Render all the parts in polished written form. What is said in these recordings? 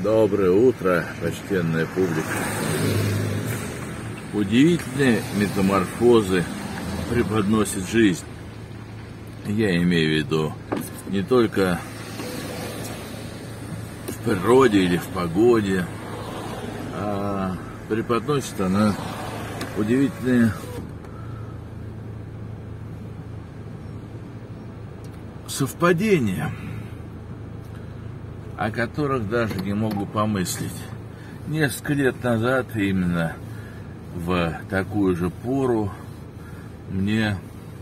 Доброе утро, почтенная публика. Удивительные метаморфозы преподносит жизнь. Я имею в виду не только в природе или в погоде, а преподносит она удивительные совпадения, о которых даже не могу помыслить. Несколько лет назад, именно в такую же пору, мне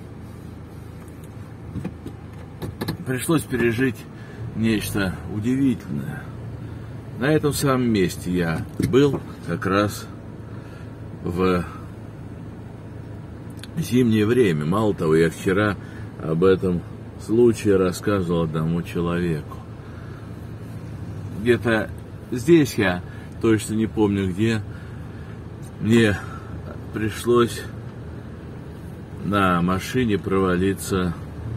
пришлось пережить нечто удивительное. На этом самом месте я был как раз в зимнее время. Мало того, я вчера об этом случае рассказывал одному человеку. Где-то здесь, я точно не помню где, мне пришлось на машине провалиться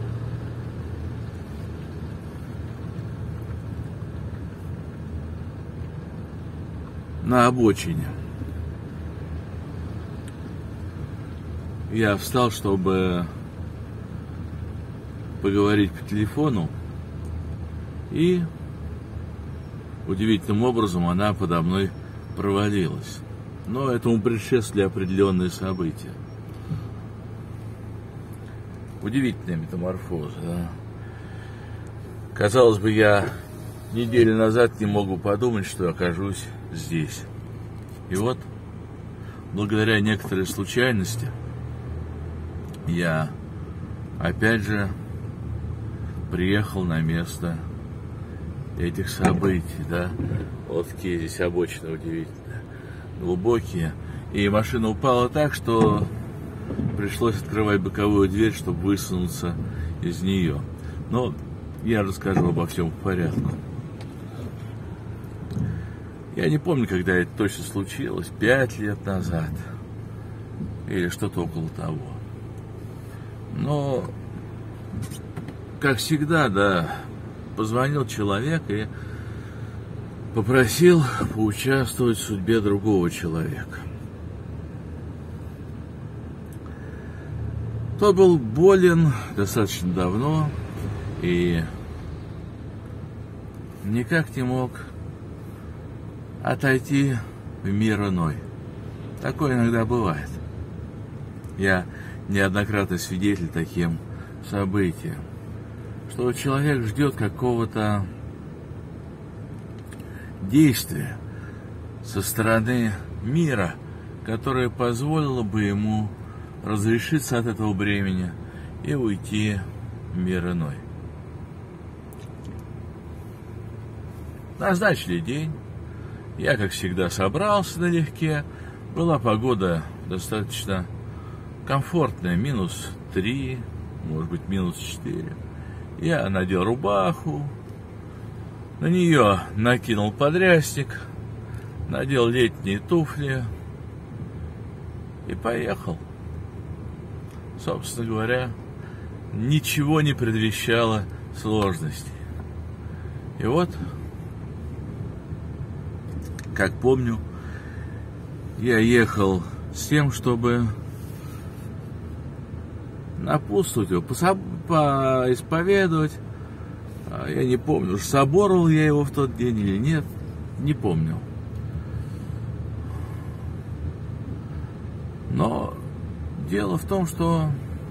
на обочине. Я встал, чтобы поговорить по телефону, и удивительным образом она подо мной провалилась. Но этому предшествовали определенные события. Удивительная метаморфоза, да? Казалось бы, я неделю назад не мог бы подумать, что окажусь здесь. И вот, благодаря некоторой случайности, я опять же приехал на место этих событий, да. Вот какие здесь обочины удивительные, глубокие. И машина упала так, что пришлось открывать боковую дверь, чтобы высунуться из нее. Но я расскажу обо всем по порядку. Я не помню, когда это точно случилось, 5 лет назад или что-то около того. Но, как всегда, да, позвонил человек и попросил поучаствовать в судьбе другого человека. Тот был болен достаточно давно и никак не мог отойти в мир иной. Такое иногда бывает. Я неоднократно свидетель таким событиям, что человек ждет какого-то действия со стороны мира, которое позволило бы ему разрешиться от этого бремени и уйти в мир иной. Назначили день. Я, как всегда, собрался налегке. Была погода достаточно комфортная, -3, может быть, -4. Я надел рубаху, на нее накинул подрясник, надел летние туфли и поехал. Собственно говоря, ничего не предвещало сложностей. И вот, как помню, я ехал с тем, чтобы напутствовать его, поисповедовать. Я не помню, соборовал я его в тот день или нет, не помню. Но дело в том, что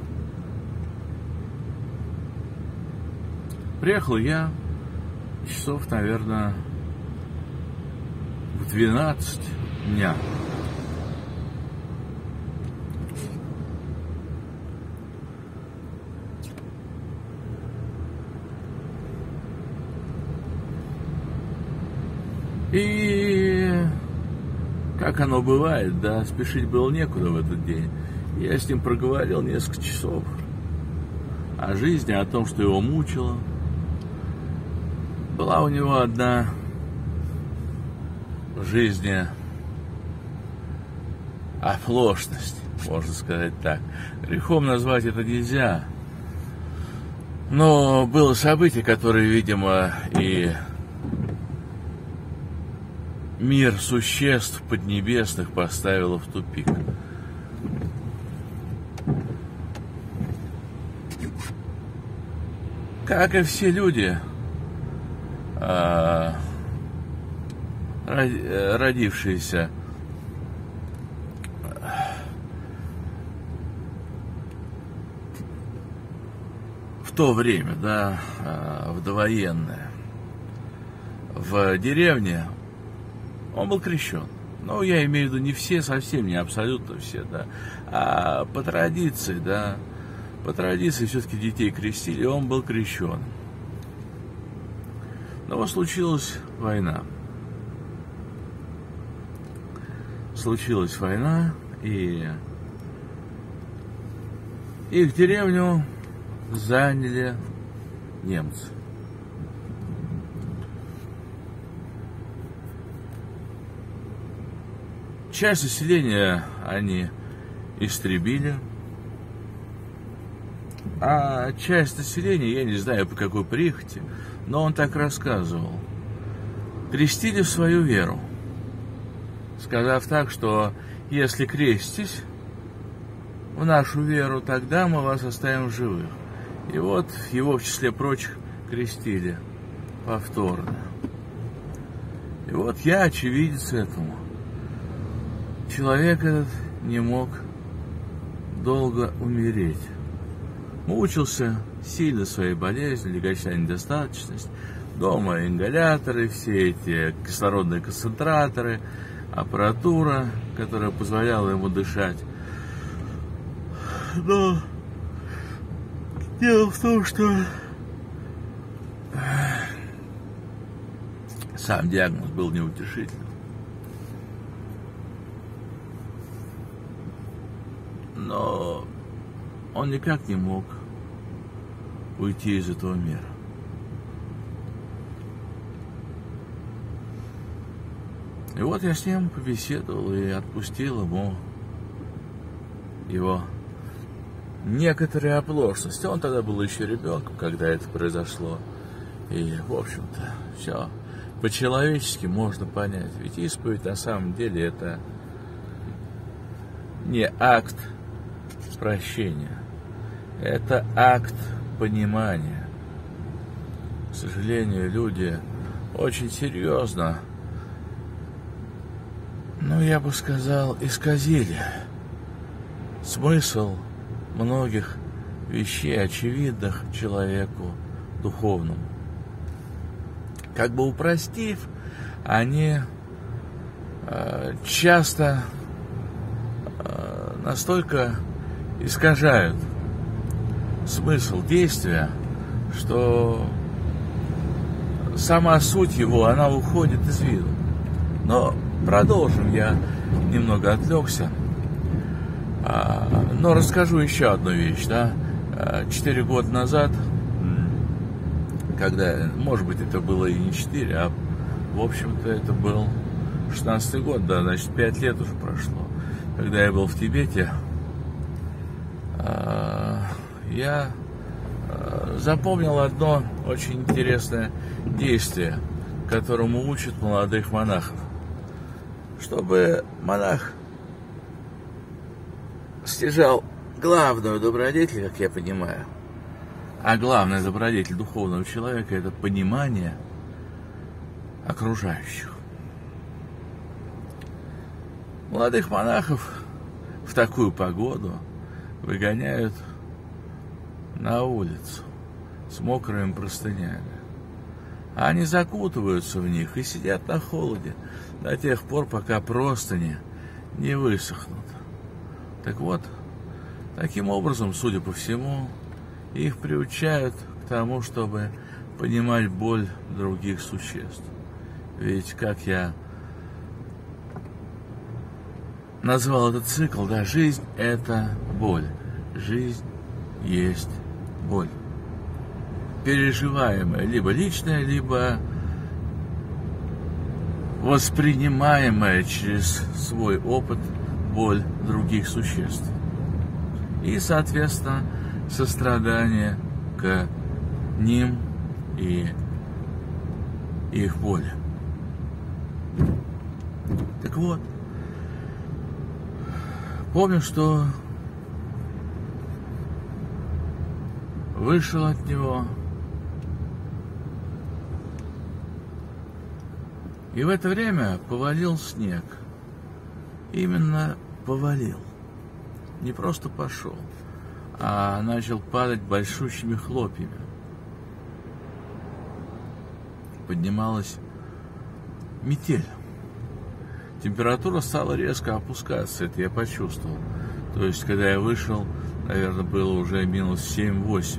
приехал я часов, наверное, в 12 дня. И как оно бывает, да, спешить было некуда в этот день. Я с ним проговорил несколько часов о жизни, о том, что его мучило. Была у него одна в жизни оплошность, можно сказать так. Грехом назвать это нельзя. Но было событие, которое, видимо, и мир существ поднебесных поставила в тупик. Как и все люди, родившиеся в то время, да, в довоенное, в деревне, он был крещен. Ну, я имею в виду не все, совсем не абсолютно все, да, а по традиции, да, по традиции все-таки детей крестили, и он был крещен. Но вот случилась война. Случилась война, и их деревню заняли немцы. Часть населения они истребили, а часть населения, я не знаю по какой прихоти, но он так рассказывал, крестили в свою веру, сказав так, что если креститесь в нашу веру, тогда мы вас оставим в живых. И вот его в числе прочих крестили повторно. И вот я очевидец этому. Человек этот не мог долго умереть. Мучился сильно своей болезнью, легочная недостаточность. Дома ингаляторы, все эти кислородные концентраторы, аппаратура, которая позволяла ему дышать. Но дело в том, что сам диагноз был неутешительным. Но он никак не мог уйти из этого мира. И вот я с ним побеседовал и отпустил ему его некоторые оплошности. Он тогда был еще ребенком, когда это произошло. И, в общем-то, все по-человечески можно понять. Ведь исповедь на самом деле это не акт прощения. Это акт понимания. К сожалению, люди очень серьезно, я бы сказал, исказили смысл многих вещей, очевидных человеку духовному. Как бы упростив, они часто настолько искажают смысл действия, что сама суть его, она уходит из виду. Но продолжим, я немного отвлекся. Но расскажу еще одну вещь, да. 4 года назад, когда, может быть, это было и не 4, а, в общем-то, это был 16-й год, да, значит, 5 лет уже прошло. Когда я был в Тибете, я запомнил одно очень интересное действие, которому учат молодых монахов. Чтобы монах стяжал главную добродетель, как я понимаю, а главная добродетель духовного человека — это понимание окружающих. Молодых монахов в такую погоду выгоняют на улицу с мокрыми простынями. Они закутываются в них и сидят на холоде до тех пор, пока простыни не высохнут. Так вот, таким образом, судя по всему, их приучают к тому, чтобы понимать боль других существ. Ведь, как я назвал этот цикл, да, жизнь — это боль. Жизнь есть боль. Переживаемая, либо личная, либо воспринимаемая через свой опыт боль других существ. И, соответственно, сострадание к ним и их боли. Так вот, помню, что вышел от него, и в это время повалил снег. Именно повалил. Не просто пошел, а начал падать большущими хлопьями. Поднималась метель. Температура стала резко опускаться, это я почувствовал. То есть, когда я вышел, наверное, было уже минус 7-8.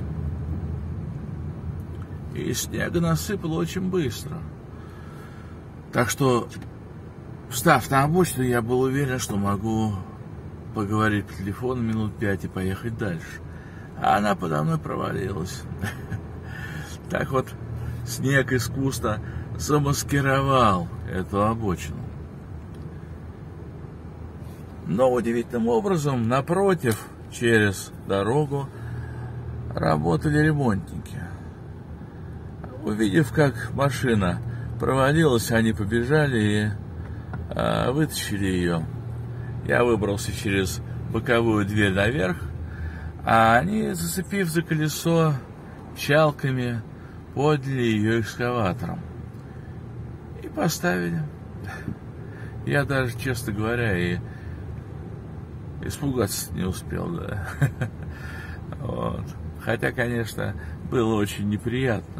И снега насыпало очень быстро. Так что, встав на обочину, я был уверен, что могу поговорить по телефону минут 5 и поехать дальше. А она подо мной провалилась. Так вот, снег искусно замаскировал эту обочину. Но удивительным образом, напротив, через дорогу, работали ремонтники. Увидев, как машина провалилась, они побежали и вытащили ее. Я выбрался через боковую дверь наверх, а они, зацепив за колесо чалками, подняли ее экскаватором и поставили. Я даже, честно говоря, и испугаться не успел, да. Вот. Хотя, конечно, было очень неприятно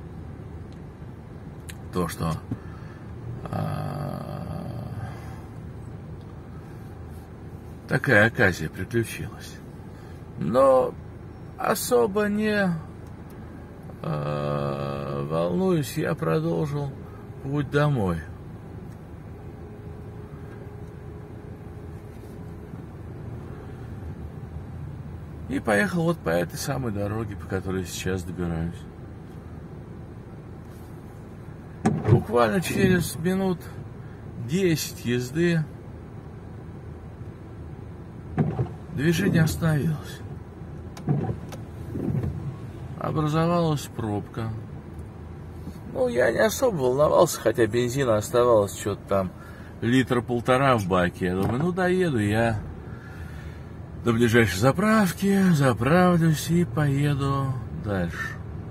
то, что такая оказия приключилась. Но особо не волнуюсь, я продолжил путь домой. И поехал вот по этой самой дороге, по которой сейчас добираюсь. Буквально через минут 10 езды движение остановилось. Образовалась пробка. Ну, я не особо волновался, хотя бензина оставалось что-то там 1,5 литра в баке. Я думаю, ну, доеду я до ближайшей заправки, заправлюсь и поеду дальше.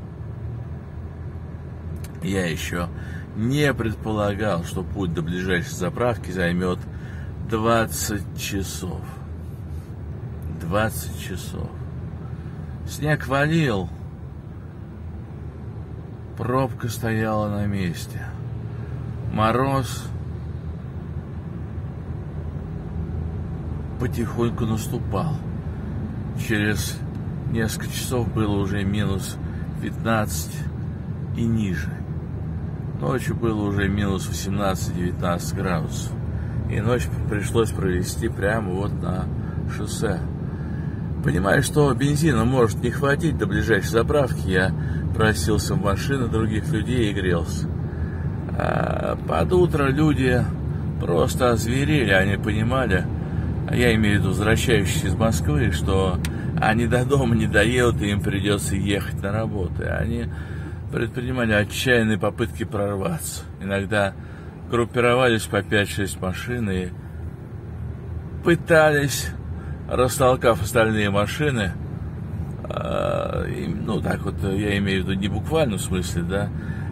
Я еще не предполагал, что путь до ближайшей заправки займет 20 часов. 20 часов. Снег валил. Пробка стояла на месте. Мороз потихоньку наступал. Через несколько часов было уже минус 15 и ниже. Ночью было уже минус 18-19 градусов. И ночь пришлось провести прямо вот на шоссе. Понимая, что бензина может не хватить до ближайшей заправки, я просился в машины других людей и грелся. А под утро люди просто озверели, они понимали, я имею в виду возвращающиеся из Москвы, что они до дома не доедут, и им придется ехать на работу. И они предпринимали отчаянные попытки прорваться. Иногда группировались по 5-6 машин и пытались, растолкав остальные машины, ну так вот, я имею в виду не буквально в смысле, да,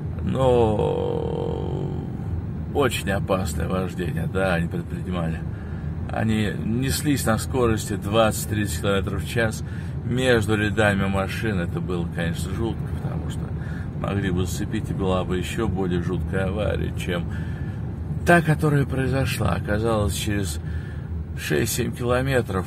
но очень опасное вождение, да, они предпринимали. Они неслись на скорости 20-30 км в час между рядами машин. Это было, конечно, жутко, потому что могли бы зацепить, и была бы еще более жуткая авария, чем та, которая произошла. Оказалось, через 6-7 километров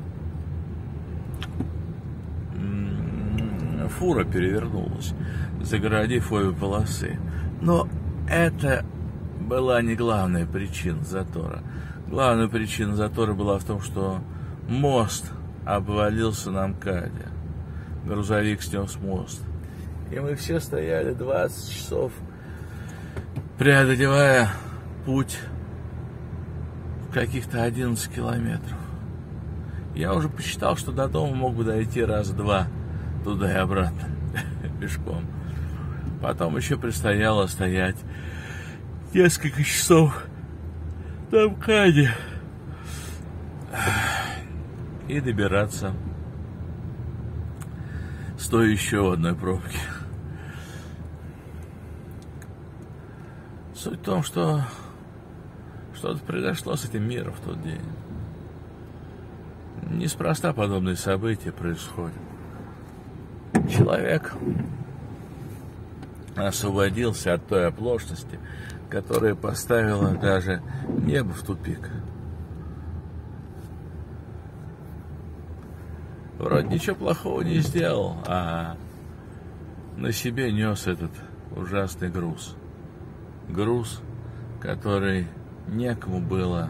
фура перевернулась, загородив обе полосы. Но это была не главная причина затора. Главная причина затора была в том, что мост обвалился на МКАДе. Грузовик снес мост. И мы все стояли 20 часов, преодолевая путь в каких-то 11 километров. Я уже посчитал, что до дома мог бы дойти раз-два туда и обратно пешком. Потом еще предстояло стоять несколько часов на МКАДе и добираться с той еще одной пробки. Суть в том, что что-то произошло с этим миром в тот день. Неспроста подобные события происходят. Человек освободился от той оплошности, которая поставила даже небо в тупик. Вроде ничего плохого не сделал, а на себе нес этот ужасный груз. Груз, который некому было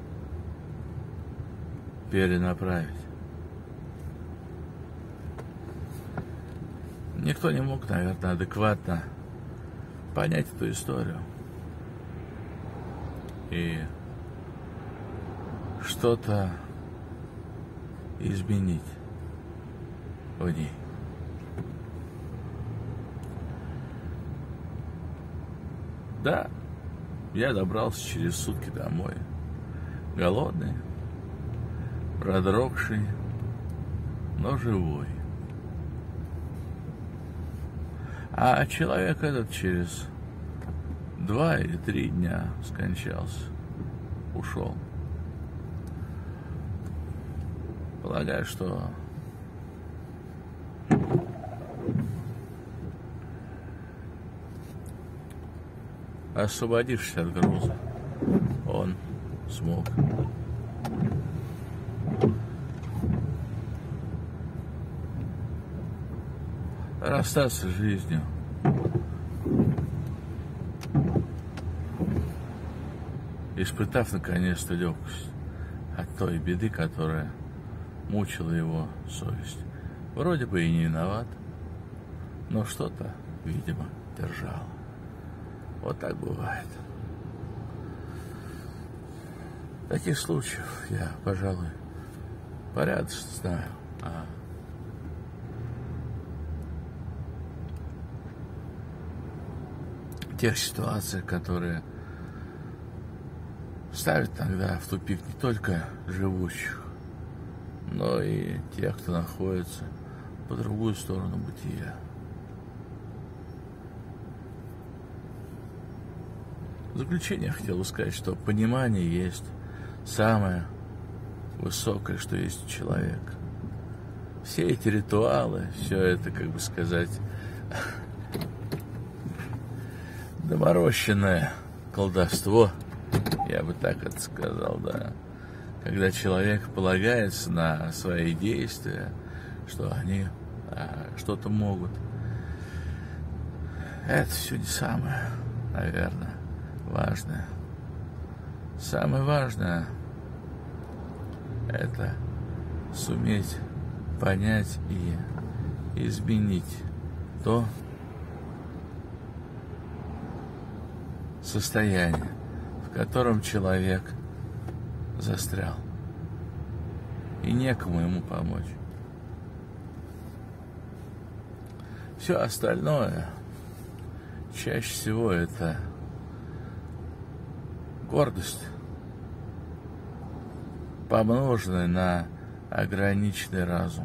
перенаправить. Никто не мог, наверное, адекватно понять эту историю и что-то изменить в ней. Да, я добрался через сутки домой, голодный, продрогший, но живой. А человек этот через 2 или 3 дня скончался, ушел. Полагаю, что освободившись от груза, он смог расстаться с жизнью, испытав наконец-то легкость от той беды, которая мучила его совесть. Вроде бы и не виноват, но что-то, видимо, держало. Вот так бывает. Таких случаев я, пожалуй, порядочно знаю. Тех ситуациях, которые ставят тогда в тупик не только живущих, но и тех, кто находится по другую сторону бытия. В заключение хотел бы сказать, что понимание есть самое высокое, что есть у человека. Все эти ритуалы, все это, как бы сказать, доморощенное колдовство, я бы так это сказал, да. Когда человек полагается на свои действия, что они что-то могут. Это все не самое, наверное, важное. Самое важное — это суметь понять и изменить то состояние, в котором человек застрял, и некому ему помочь. Все остальное чаще всего это гордость, помноженная на ограниченный разум.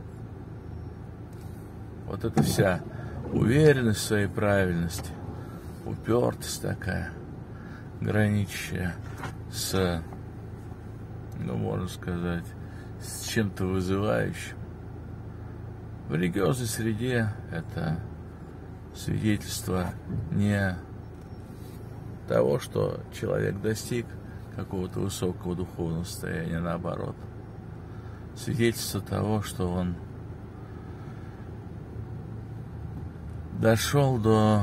Вот эта вся уверенность в своей правильности, упертость такая, граничащая с, можно сказать, с чем-то вызывающим. В религиозной среде это свидетельство не того, что человек достиг какого-то высокого духовного состояния, наоборот. Свидетельство того, что он дошел до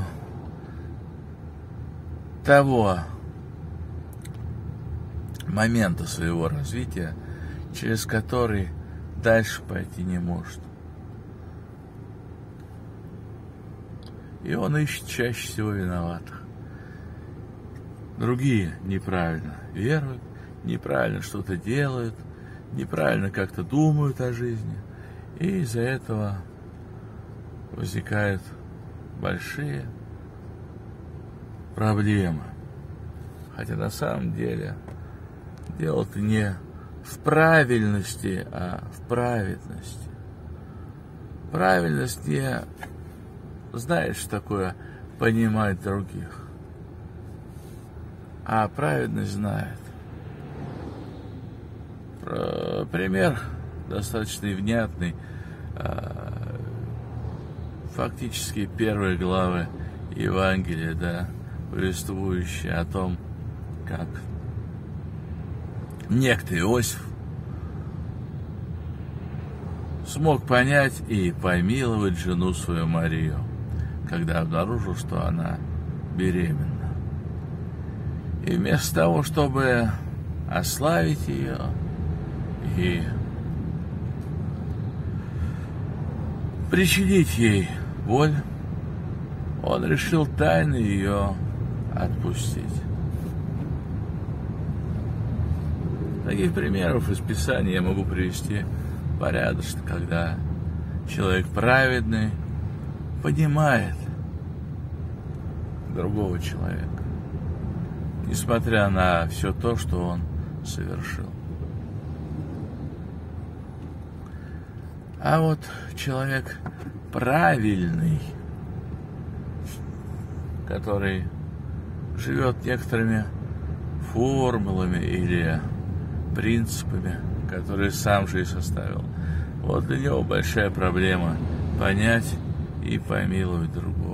того момента своего развития, через который дальше пойти не может. И он ищет чаще всего виноватых. Другие неправильно веруют, неправильно что-то делают, неправильно как-то думают о жизни. И из-за этого возникают большие проблемы. Хотя на самом деле Дело-то не в правильности, а в праведности. Правильность не знает, что такое понимать других, а праведность знает. Пример достаточно внятный. Фактически первые главы Евангелия, да, повествующие о том, как некто Иосиф смог понять и помиловать жену свою Марию, когда обнаружил, что она беременна. И вместо того, чтобы ославить ее и причинить ей боль, он решил тайно ее отпустить. Таких примеров из Писания я могу привести порядочно, когда человек праведный понимает другого человека, несмотря на все то, что он совершил. А вот человек правильный, который живет некоторыми формулами или принципами, которые сам же и составил, вот для него большая проблема понять и помиловать другого.